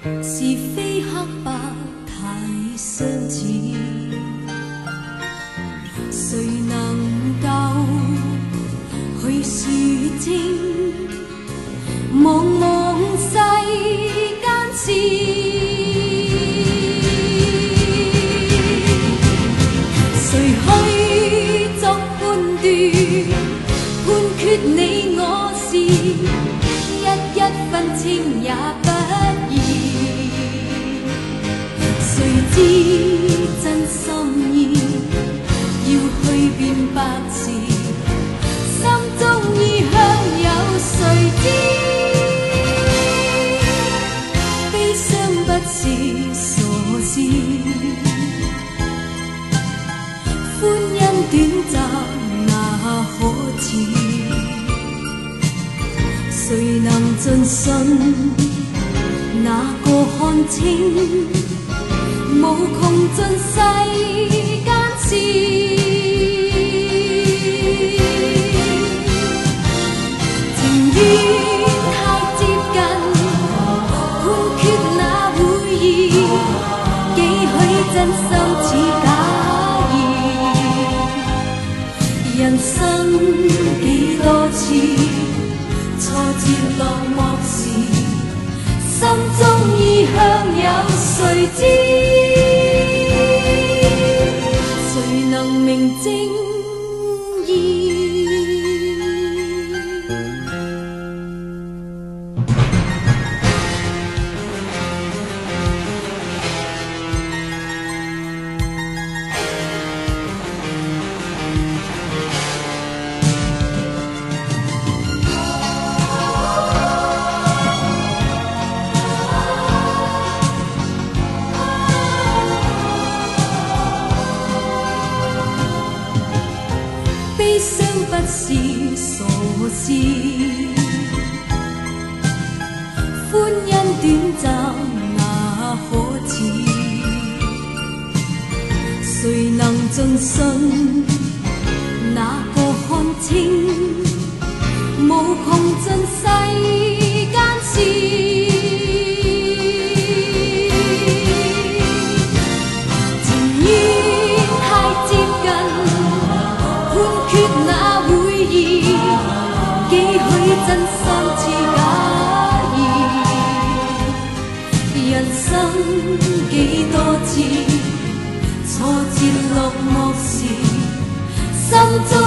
是非黑白太相似，谁能够去说清？茫茫世间事，谁去作判断？判决你我是一分清也不易。谁知真心意要去辨白时，心中意向有谁知？悲伤不是傻事，欢欣短暂那可耻？谁能尽信？哪个看清？无穷尽世间事，情缘太接近，判决那会易？几许真心似假意？人生几多次挫折落寞时，心中意向有谁知？谁能明正义？悲伤不是傻事，欢欣短暂那可耻？谁能尽信？哪个看清？无穷尽世间事。真心似假意，人生几多次挫折落寞时，心中